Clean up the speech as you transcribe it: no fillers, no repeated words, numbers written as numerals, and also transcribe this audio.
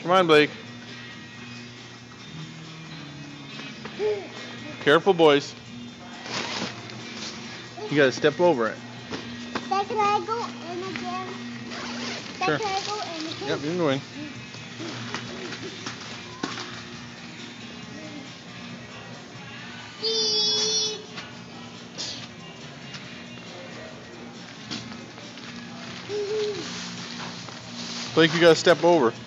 Come on, Blake. Careful, boys. You gotta step over it. Dad, can I go in again? Dad, Sure. can I go in again? Yep, you can go in. Blake, you gotta step over.